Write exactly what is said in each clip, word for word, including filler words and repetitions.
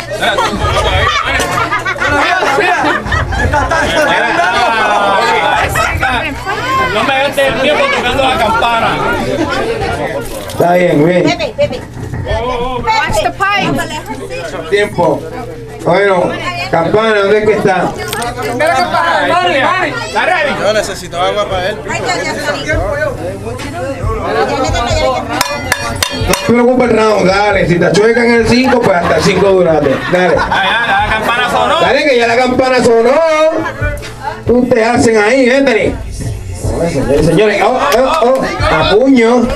No me gastes el tiempo tocando la campana. Está bien, bien. Pepe, Pepe. Watch the pipe. Tiempo. Bueno, campana, ¿dónde es que está? Yo necesito agua para él. No te preocupes el round, dale. Si te chuecan el cinco, pues hasta el cinco duraste. Dale. La campana sonó. Dale, que ya la campana sonó. Tú te hacen ahí, Anthony. Señores, señores, oh, oh, oh, a puño.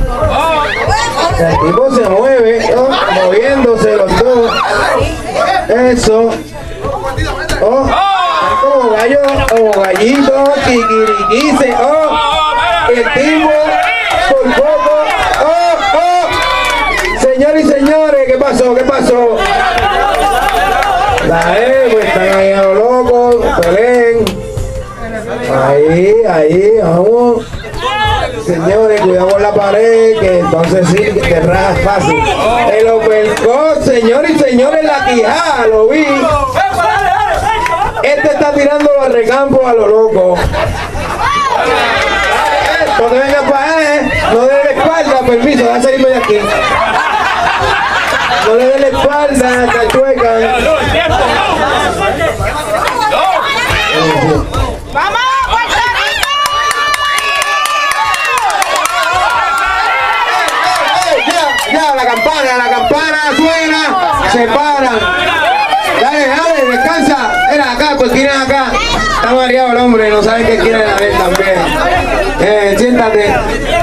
El tipo se mueve, oh, moviéndose los dos. Eso. Oh, como gallo, como gallito, kikiriquise. Oh, el tipo por poco. Oh, oh. Señores y señores, ¿qué pasó? ¿Qué pasó? La Evo, están ahí a lo loco, peleen. Ahí, ahí, vamos. Señores, cuidamos la pared, que entonces sí, que te rajas fácil. El uppercut, señores y señores, la quijada, lo vi. Este está tirando los recampos a lo loco. No te vengas para él, no le dé la espalda, permiso, déjame salirme de aquí. No le dé la espalda, te chuecan. ¡Vamos, Puerto Rico! Ya, ya, la campana, la campana suena, se paran. Dale, dale, descansa. Mira, acá, pues tienen acá. Está mareado el hombre, no sabe qué quiere la vez también. Eh, siéntate.